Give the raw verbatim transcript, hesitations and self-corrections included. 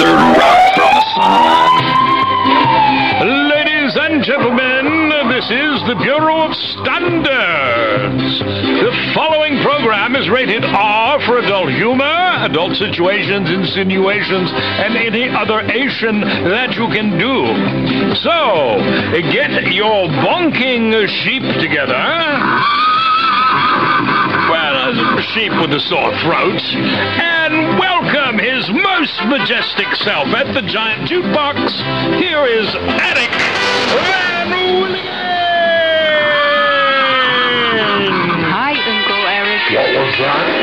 Mister Rock from the Sun. Ladies and gentlemen, this is the Bureau of Standards. The following program is rated R for adult humor, adult situations, insinuations, and any other Asian that you can do. So, get your bonking sheep together. Well, a sheep with a sore throat. And welcome his most majestic self at the giant jukebox. Here is Eric Van Willigen. Hi, Uncle Eric. What was that?